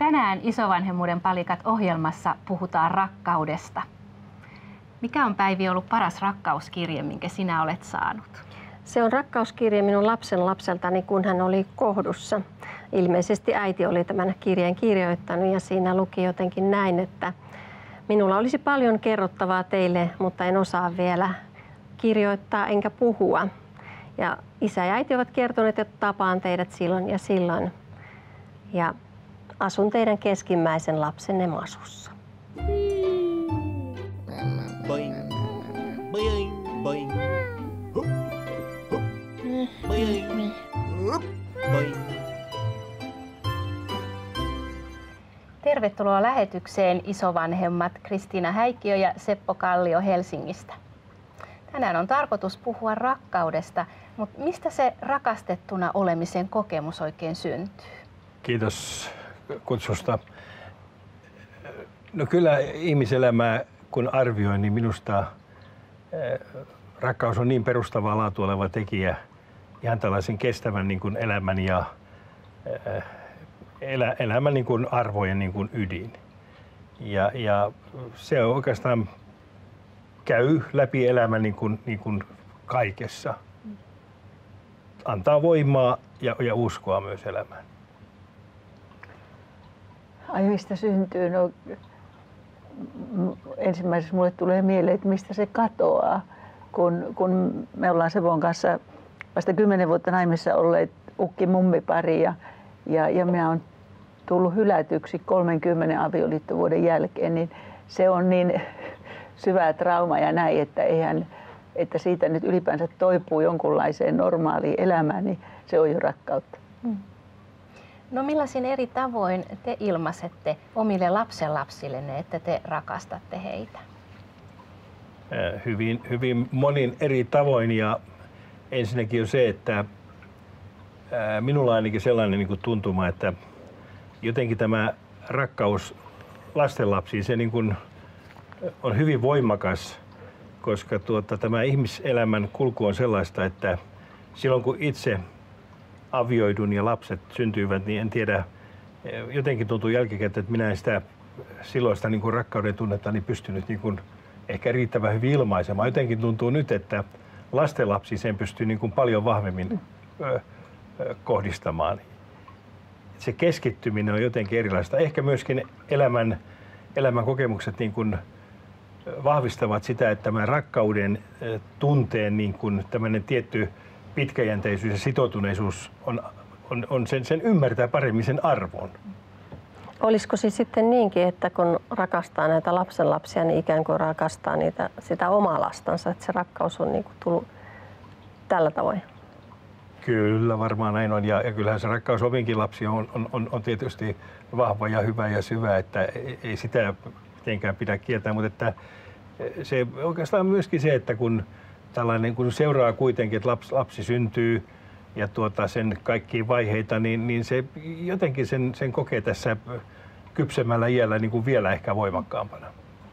Tänään Isovanhemmuuden palikat -ohjelmassa puhutaan rakkaudesta. Mikä on, Päivi, ollut paras rakkauskirje, minkä sinä olet saanut? Se on rakkauskirje minun lapseltani, kun hän oli kohdussa. Ilmeisesti äiti oli tämän kirjeen kirjoittanut ja siinä luki jotenkin näin, että minulla olisi paljon kerrottavaa teille, mutta en osaa vielä kirjoittaa enkä puhua. Ja isä ja äiti ovat kertoneet, että tapaan teidät silloin ja silloin. Ja asun teidän keskimmäisen lapsenne masussa. Boing, boing, boing. Hup, hup. Boing, hup, boing. Tervetuloa lähetykseen, isovanhemmat Kristiina Häikkiö ja Seppo Kallio Helsingistä. Tänään on tarkoitus puhua rakkaudesta, mutta mistä se rakastettuna olemisen kokemus oikein syntyy? Kiitos kutsusta. No kyllä ihmiselämää kun arvioin, niin minusta rakkaus on niin perustavaa laatua oleva tekijä ihan tällaisen kestävän niin kuin elämän ja elämän niin kuin arvojen niin kuin ydin. Ja se on oikeastaan käy läpi elämän niin kuin kaikessa. Antaa voimaa ja uskoa myös elämään. Ai mistä syntyy? No, ensimmäiseksi mulle tulee mieleen, että mistä se katoaa, kun me ollaan Sepon kanssa vasta 10 vuotta naimissa olleet ukki-mummipari ja minä olen tullut hylätyksi 30 avioliittovuoden jälkeen, niin se on niin syvä trauma ja näin, että siitä nyt ylipäänsä toipuu jonkunlaiseen normaaliin elämään, niin se on jo rakkautta. No millaisin eri tavoin te ilmaisette omille lapsenlapsillenne, että te rakastatte heitä? Hyvin monin eri tavoin, ja ensinnäkin on se, että minulla on ainakin sellainen niin kuin tuntuma, että jotenkin tämä rakkaus lastenlapsiin se niin kuin on hyvin voimakas, koska tämä ihmiselämän kulku on sellaista, että silloin kun itse avioidun ja lapset syntyivät, niin en tiedä, jotenkin tuntuu jälkikäteen, että minä en sitä silloista niin kuin rakkauden tunnetta niin pystynyt niin kuin ehkä riittävän hyvin ilmaisemaan. Jotenkin tuntuu nyt, että lastenlapsi sen pystyy niin kuin paljon vahvemmin kohdistamaan. Se keskittyminen on jotenkin erilaista. Ehkä myöskin elämän kokemukset niin kuin vahvistavat sitä, että tämän rakkauden tunteen niin kuin tämmöinen tietty pitkäjänteisyys ja sitoutuneisuus on sen ymmärtää paremmin sen arvon. Olisiko siis sitten niinkin, että kun rakastaa näitä lapsenlapsia, niin ikään kuin rakastaa sitä omaa lastansa, että se rakkaus on niin kuin tullut tällä tavoin? Kyllä, varmaan näin on. Ja kyllähän se rakkaus omiinkin lapsiin on tietysti vahva ja hyvä ja syvä, että ei sitä mitenkään pidä kieltää, mutta että se oikeastaan myöskin se, että kun tällainen, kun seuraa kuitenkin, että lapsi syntyy ja sen kaikkia vaiheita, niin se jotenkin sen kokee tässä kypsemmällä iällä niin kuin vielä ehkä voimakkaampana.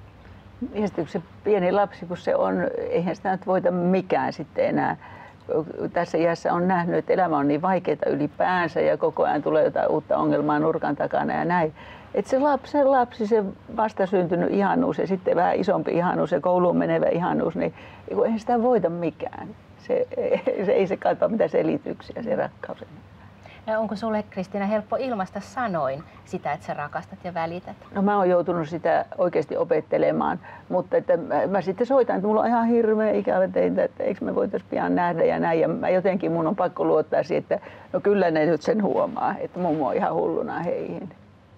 Ja sitten se pieni lapsi, kun se on, eihän sitä nyt voita mikään sitten enää. Tässä iässä on nähnyt, että elämä on niin vaikeaa ylipäänsä ja koko ajan tulee jotain uutta ongelmaa nurkan takana ja näin. Että se lapsi, se vastasyntynyt ihanuus ja sitten vähän isompi ihanuus ja kouluun menevä ihanuus, niin eihän sitä voita mikään. Se ei se kaipaa mitään selityksiä, se rakkaus. Ja onko sulle, Kristiina, helppo ilmaista sanoin sitä, että sä rakastat ja välität? No mä oon joutunut sitä oikeasti opettelemaan, mutta että mä sitten soitan, että mulla on ihan hirveä ikävä teitä, että eikö me voitaisiin pian nähdä ja näin. Ja mä jotenkin mun on pakko luottaa siihen, että no kyllä ne nyt sen huomaa, että mummo on ihan hulluna heihin.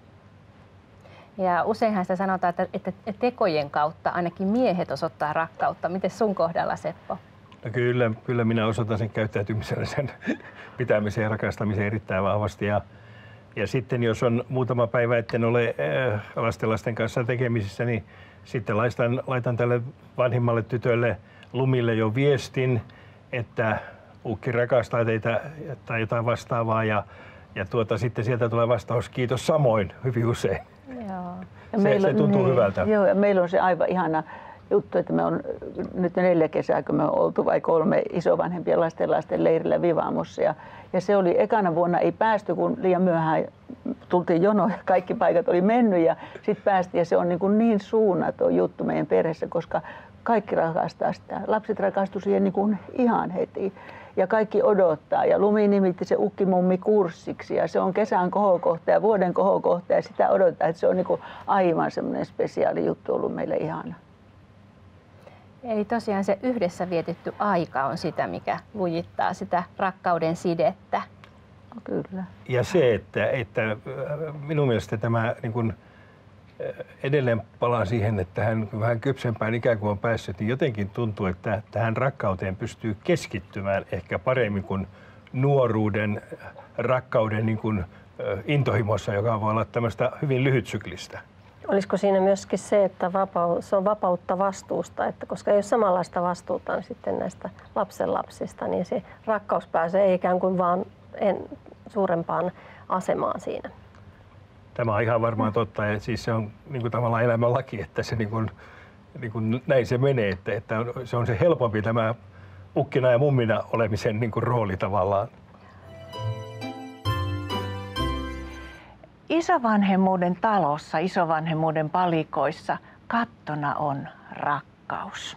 Ja useinhan sitä sanotaan, että tekojen kautta ainakin miehet osoittaa rakkautta. Miten sun kohdalla, Seppo? No kyllä minä osoitan sen käyttäytymisen, sen pitämisen ja rakastamisen erittäin vahvasti. Ja sitten jos on muutama päivä, etten ole lasten kanssa tekemisissä, niin sitten laitan tälle vanhimmalle tytölle Lumille jo viestin, että ukki rakastaa teitä tai jotain vastaavaa. Ja sitten sieltä tulee vastaus, kiitos samoin, hyvin usein. Joo. Ja se tuntuu hyvältä. Joo, ja meillä on se aivan ihana juttu, että me on nyt 4 kesää, kun me on oltu vai 3 isovanhempien lasten leirillä Vivamossa. Ja se oli ekana vuonna ei päästy, kun liian myöhään tultiin jonoon ja kaikki paikat oli mennyt ja sitten päästiin. Ja se on niin suunnaton juttu meidän perheessä, koska kaikki rakastaa sitä. Lapset rakastuivat siihen ihan heti. Ja kaikki odottaa. Ja Lumi nimitti se ukkimummi kurssiksi. Ja se on kesän kohokohta ja vuoden kohokohta. Ja sitä odottaa, että se on aivan semmoinen spesiaali juttu ollut meille ihana. Eli tosiaan se yhdessä vietetty aika on sitä, mikä lujittaa sitä rakkauden sidettä. No, kyllä. Ja se, että minun mielestä tämä edelleen palaa siihen, että hän vähän kypsempään ikään kuin on päässyt, niin jotenkin tuntuu, että tähän rakkauteen pystyy keskittymään ehkä paremmin kuin nuoruuden rakkauden intohimossa, joka voi olla tämmöistä hyvin lyhytsyklistä. Olisiko siinä myöskin se, että se on vapautta vastuusta, että koska ei ole samanlaista vastuuta niin sitten näistä lapsenlapsista, niin se rakkaus pääsee ikään kuin vaan suurempaan asemaan siinä. Tämä on ihan varmaan totta, ja siis se on tavallaan elämänlaki, että se näin se menee, että se on se helpompi tämä ukkina ja mummina olemisen rooli tavallaan. Isovanhemmuuden talossa, isovanhemmuuden palikoissa kattona on rakkaus.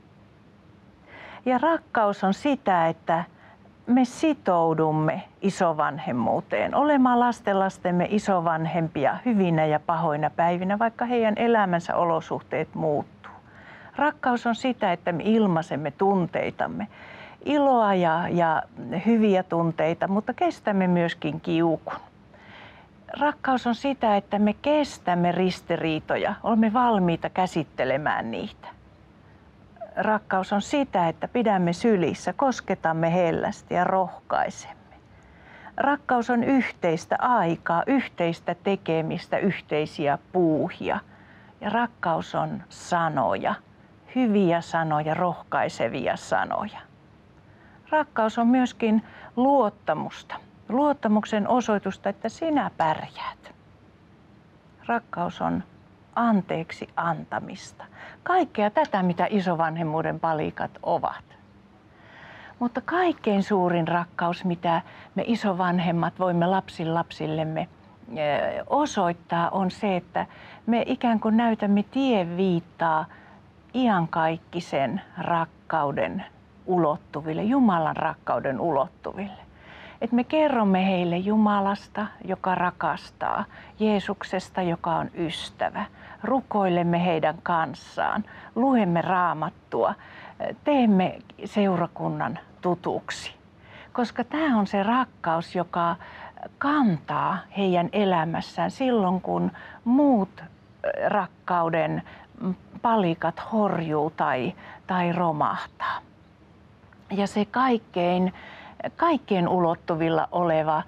Ja rakkaus on sitä, että me sitoudumme isovanhemmuuteen, olemaan lastenlastemme isovanhempia hyvinä ja pahoina päivinä, vaikka heidän elämänsä olosuhteet muuttuu. Rakkaus on sitä, että me ilmaisemme tunteitamme, iloa ja hyviä tunteita, mutta kestämme myöskin kiukun. Rakkaus on sitä, että me kestämme ristiriitoja, olemme valmiita käsittelemään niitä. Rakkaus on sitä, että pidämme sylissä, kosketamme hellästi ja rohkaisemme. Rakkaus on yhteistä aikaa, yhteistä tekemistä, yhteisiä puuhia. Ja rakkaus on sanoja, hyviä sanoja, rohkaisevia sanoja. Rakkaus on myöskin luottamusta. Luottamuksen osoitusta, että sinä pärjäät. Rakkaus on anteeksi antamista. Kaikkea tätä, mitä isovanhemmuuden palikat ovat. Mutta kaikkein suurin rakkaus, mitä me isovanhemmat voimme lapsillemme osoittaa, on se, että me ikään kuin näytämme tienviittaa iankaikkisen rakkauden ulottuville, Jumalan rakkauden ulottuville. Että me kerromme heille Jumalasta, joka rakastaa, Jeesuksesta, joka on ystävä. Rukoilemme heidän kanssaan, luemme Raamattua, teemme seurakunnan tutuksi. Koska tämä on se rakkaus, joka kantaa heidän elämässään silloin, kun muut rakkauden palikat horjuu tai romahtaa. Ja se kaikkien ulottuvilla oleva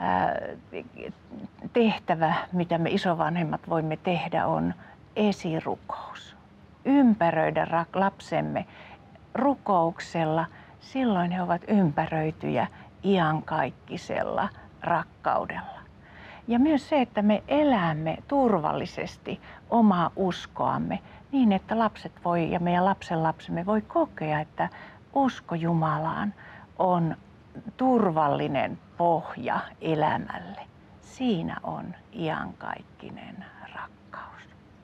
tehtävä, mitä me isovanhemmat voimme tehdä, on esirukous. Ympäröidä lapsemme rukouksella, silloin he ovat ympäröityjä iankaikkisella rakkaudella. Ja myös se, että me elämme turvallisesti omaa uskoamme niin, että lapset ja meidän lapsenlapsemme voi kokea, että usko Jumalaan on turvallinen pohja elämälle. Siinä on iankaikkinen rakkaus.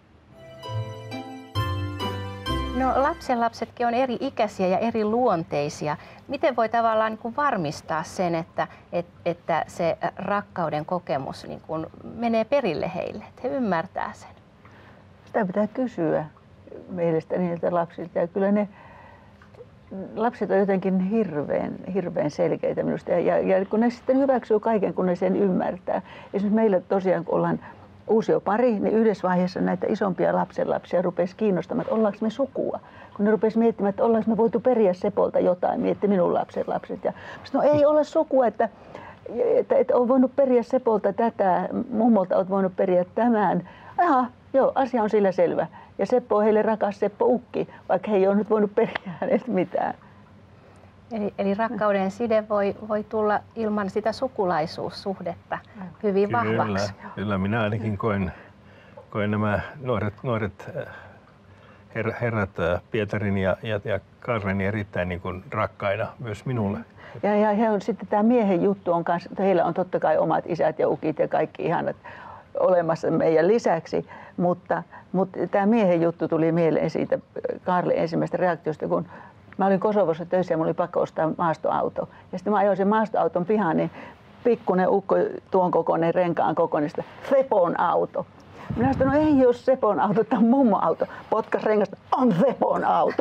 No, lapsenlapsetkin on eri ikäisiä ja eri luonteisia. Miten voi tavallaan varmistaa sen, että se rakkauden kokemus menee perille heille, että he ymmärtää sen? Sitä pitää kysyä mielestäni niiltä lapsilta. Ja kyllä ne lapset on jotenkin hirveän selkeitä minusta. Ja kun ne sitten hyväksyy kaiken, kun ne sen ymmärtää. Esimerkiksi meillä tosiaan, kun ollaan uusiopari, niin yhdessä vaiheessa näitä isompia lapsenlapsia rupesi kiinnostamaan, että ollaanko me sukua. Kun ne rupesi miettimään, että ollaanko me voitu periä Sepolta jotain, mietti minun lapsenlapset. Ja no ei ole sukua, että on voinut periä Sepolta tätä, mummolta olet voinut periä tämän. Aha, joo, asia on sillä selvä. Ja Seppo on heille rakas Seppo Ukki, vaikka he ei ole nyt voinut periä hänestä mitään. Eli rakkauden side voi tulla ilman sitä sukulaisuussuhdetta hyvin vahvaksi. Kyllä, minä ainakin koen nämä nuoret herrat Pietarin ja Karleni erittäin niin kuin rakkaina myös minulle. Ja he on sitten tämä miehen juttu on kanssa, heillä on totta kai omat isät ja ukit ja kaikki ihanat olemassa meidän lisäksi, mutta tämä miehen juttu tuli mieleen siitä Karlen ensimmäistä reaktiosta, kun mä olin Kosovossa töissä ja mulla oli pakko ostaa maastoauto. Ja sitten mä ajoin sen maastoauton pihaan, niin pikkuinen ukko tuon kokoinen, renkaan kokoinen, Sepon auto. Minä sanoin, no ei ole Sepon auto, tämä on mummon auto. Potkas rengasta, on Sepon auto.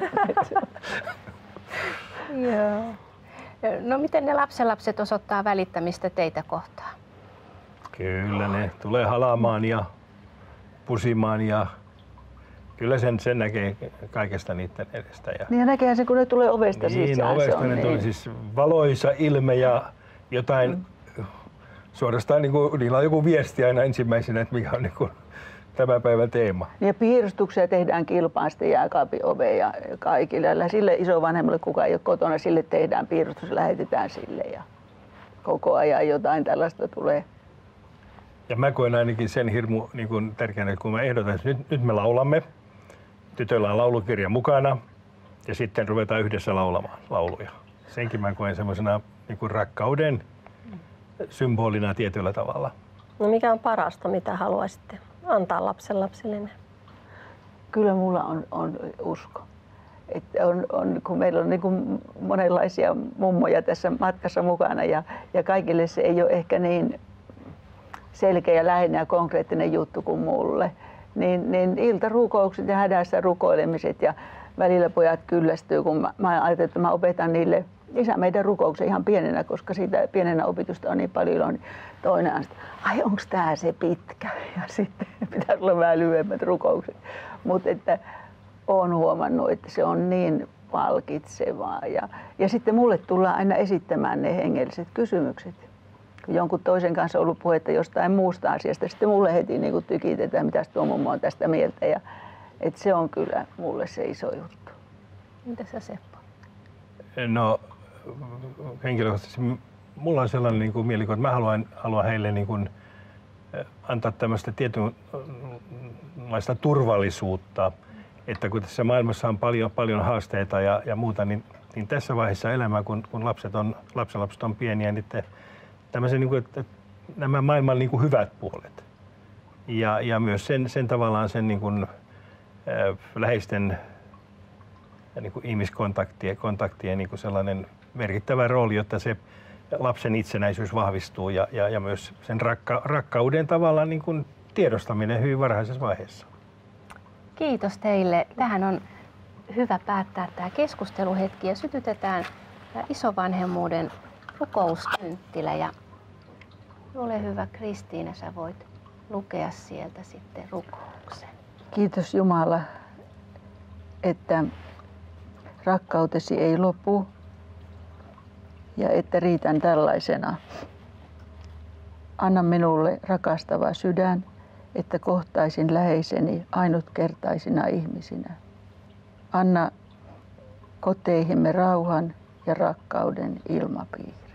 Joo. No miten ne lapsenlapset osoittaa välittämistä teitä kohtaan? Kyllä ne tulee halaamaan ja pusimaan ja kyllä sen näkee kaikesta niiden edestä. Niin ja näkee sen, kun ne tulee ovesta niin, sisään. Ovesta ne tulee siis valoisa ilme ja jotain suorastaan niillä on joku viesti aina ensimmäisenä, että mikä on niin tämän päivän teema. Ja piirustuksia tehdään kilpaan sitten jääkaapin oveen ja kaikille. Sille isovanhemmalle, kuka ei ole kotona, sille tehdään piirustus, lähetetään sille ja koko ajan jotain tällaista tulee. Ja mä koen ainakin sen hirmu niin tärkeänä, kun mä ehdotan, että nyt me laulamme. Tytöllä on laulukirja mukana ja sitten ruvetaan yhdessä laulamaan lauluja. Senkin mä koen semmoisena niin rakkauden symbolina tietyllä tavalla. No mikä on parasta, mitä haluaisitte antaa lapsenlapsillenne? Kyllä mulla on usko. Että kun meillä on niin kuin monenlaisia mummoja tässä matkassa mukana ja kaikille se ei ole ehkä niin selkeä ja lähinnä ja konkreettinen juttu kuin mulle. Niin iltarukoukset ja hädässä rukoilemiset ja välillä pojat kyllästyy, kun mä ajattelin, että mä opetan niille isä meidän rukouksen ihan pienenä, koska siitä pienenä opitusta on niin paljon, niin toinen on, että ai onko tää se pitkä? Ja sitten pitäisi olla vähän lyhyemmät rukoukset. Mutta että olen huomannut, että se on niin palkitsevaa. Ja sitten mulle tullaan aina esittämään ne hengelliset kysymykset. Kun jonkun toisen kanssa on ollut puhetta jostain muusta asiasta, sitten mulle heti niin kuin tykitetään, mitä tuo mummo on tästä mieltä. Ja, että se on kyllä mulle se iso juttu. Mitä sä, Seppo? No henkilökohtaisesti mulla on sellainen niin kuin mielikuva, että mä haluan heille niin kuin antaa tämmöistä tietynlaista turvallisuutta, että kun tässä maailmassa on paljon haasteita ja muuta, niin tässä vaiheessa elämää, kun lapsenlapset on pieniä, niin tämmöisen, niin kuin, että nämä maailman niin kuin hyvät puolet ja myös sen tavallaan sen niin kuin, läheisten niin kuin ihmiskontaktien niin kuin sellainen merkittävä rooli, jotta se lapsen itsenäisyys vahvistuu ja myös sen rakkauden tavallaan niin kuin tiedostaminen hyvin varhaisessa vaiheessa. Kiitos teille. Tähän on hyvä päättää tämä keskusteluhetki ja sytytetään isovanhemmuuden rukouskynttilä. Ja ole hyvä Kristiina, sä voit lukea sieltä sitten rukouksen. Kiitos Jumala, että rakkautesi ei lopu ja että riitän tällaisena. Anna minulle rakastava sydän, että kohtaisin läheiseni ainutkertaisina ihmisinä. Anna koteihimme rauhan ja rakkauden ilmapiiri.